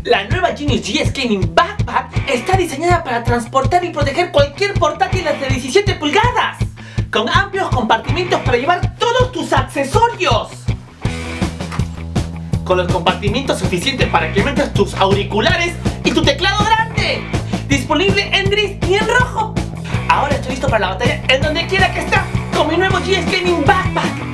La nueva Genius GS Gaming Backpack está diseñada para transportar y proteger cualquier portátil hasta 17 pulgadas, con amplios compartimentos para llevar todos tus accesorios, con los compartimentos suficientes para que metas tus auriculares y tu teclado grande, disponible en gris y en rojo. Ahora estoy listo para la batalla en donde quiera que esté con mi nuevo GS Gaming Backpack.